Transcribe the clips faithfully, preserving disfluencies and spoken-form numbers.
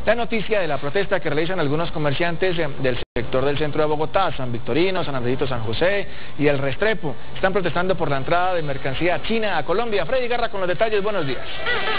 la noticia de la protesta que realizan algunos comerciantes del sector del centro de Bogotá, San Victorino, San Andresito, San José y el Restrepo. Están protestando por la entrada de mercancía china a Colombia. Freddy Garra con los detalles, buenos días.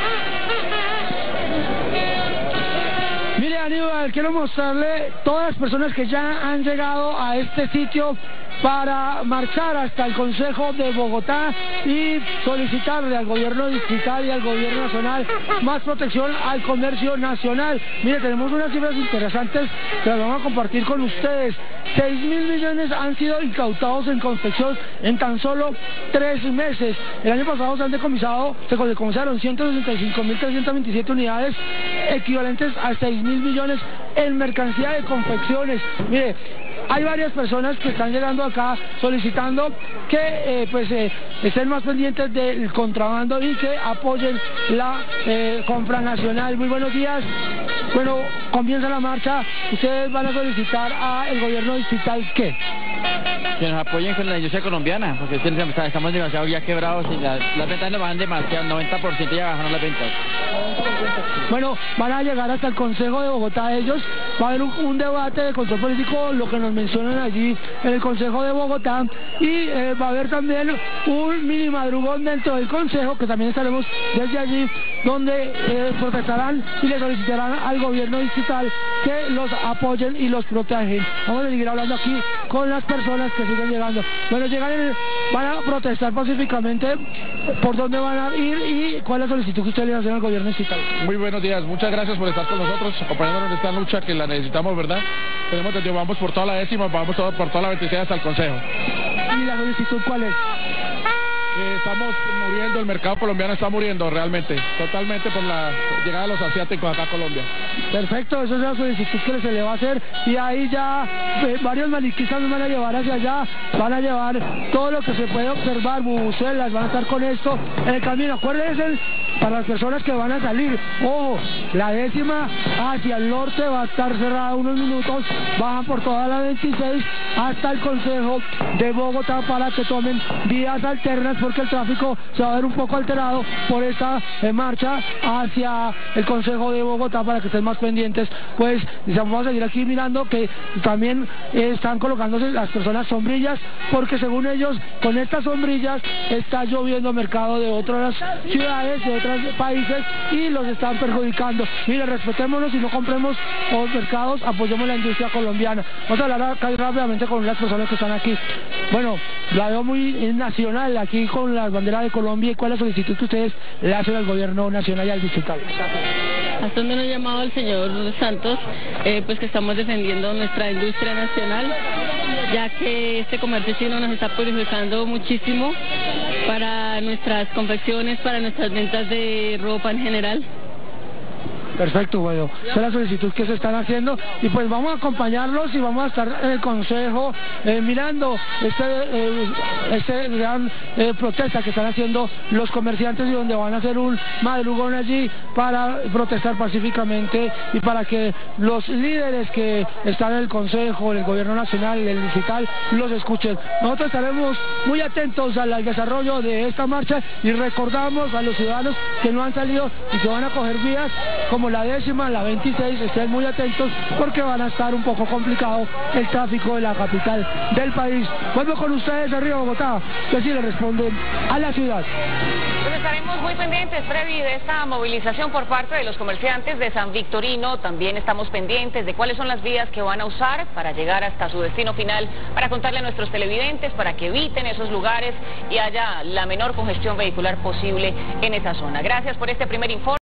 Mire, Aníbal, quiero mostrarle todas las personas que ya han llegado a este sitio para marchar hasta el Consejo de Bogotá y solicitarle al gobierno distrital y al gobierno nacional más protección al comercio nacional. Mire, tenemos unas cifras interesantes que las vamos a compartir con ustedes. seis mil millones han sido incautados en confección en tan solo tres meses. El año pasado se han decomisado, se decomisaron ciento sesenta y cinco mil trescientas veintisiete unidades, equivalentes a seis mil millones en mercancía de confecciones. Mire, hay varias personas que están llegando acá solicitando que eh, pues eh, estén más pendientes del contrabando y que apoyen la eh, compra nacional. Muy buenos días. Bueno, comienza la marcha. Ustedes van a solicitar al gobierno distrital ¿qué? Que nos apoyen con la industria colombiana, porque estamos demasiado ya quebrados y las, las ventas nos bajan demasiado, noventa por ciento ya bajaron las ventas. Bueno, van a llegar hasta el Consejo de Bogotá ellos, va a haber un, un debate de control político, lo que nos mencionan allí en el Consejo de Bogotá, y eh, va a haber también un mini madrugón dentro del Consejo, que también estaremos desde allí, donde eh, protestarán y le solicitarán al gobierno distrital que los apoyen y los protejan. Vamos a seguir hablando aquí con las personas que siguen llegando. Bueno, llegan en el, van a protestar pacíficamente. ¿Por dónde van a ir y cuál es la solicitud que ustedes le hacen al gobierno distrital? Muy buenos días, muchas gracias por estar con nosotros, acompañándonos en esta lucha que la necesitamos, ¿verdad? Tenemos que vamos por toda la décima, vamos todo, por toda la veintiséis hasta el Consejo. ¿Y la solicitud cuál es? Eh, estamos muriendo, el mercado colombiano está muriendo realmente, totalmente por la llegada de los asiáticos acá a Colombia. Perfecto, esa es la solicitud que se le va a hacer, y ahí ya eh, varios maniquistas nos van a llevar hacia allá, van a llevar todo lo que se puede observar, bubucelas, van a estar con esto en el camino. Acuérdense, para las personas que van a salir, ojo, la décima hacia el norte va a estar cerrada unos minutos, bajan por toda la veintiséis hasta el Consejo de Bogotá para que tomen vías alternas, porque el tráfico se va a ver un poco alterado por esta eh, marcha hacia el Consejo de Bogotá, para que estén más pendientes. Pues vamos a seguir aquí mirando que también eh, están colocándose las personas sombrillas, porque según ellos con estas sombrillas está lloviendo mercado de otras ciudades, de otros países, y los están perjudicando. Mire, respetémonos y no compremos los mercados, apoyemos la industria colombiana. Vamos a hablar acá rápidamente con las personas que están aquí. Bueno, la veo muy nacional aquí con la bandera de Colombia. ¿Y cuál es la solicitud que ustedes le hacen al gobierno nacional y al distrital? Hasta donde nos ha llamado el señor Santos, eh, pues que estamos defendiendo nuestra industria nacional, ya que este comercio chino nos está perjudicando muchísimo para nuestras confecciones, para nuestras ventas de ropa en general. Perfecto, bueno, esa es la solicitud que se están haciendo, y pues vamos a acompañarlos y vamos a estar en el Consejo eh, mirando este, eh, este gran eh, protesta que están haciendo los comerciantes, y donde van a hacer un madrugón allí para protestar pacíficamente y para que los líderes que están en el Consejo, el gobierno nacional, el distrital, los escuchen. Nosotros estaremos muy atentos al, al desarrollo de esta marcha, y recordamos a los ciudadanos que no han salido y que van a coger vías como la décima, la veintiséis, estén muy atentos, porque van a estar un poco complicado el tráfico de la capital del país. Vuelvo con ustedes arriba Bogotá, que sí le responden a la ciudad. Pues estaremos muy pendientes, Freddy, de esta movilización por parte de los comerciantes de San Victorino. También estamos pendientes de cuáles son las vías que van a usar para llegar hasta su destino final, para contarle a nuestros televidentes, para que eviten esos lugares y haya la menor congestión vehicular posible en esa zona. Gracias por este primer informe.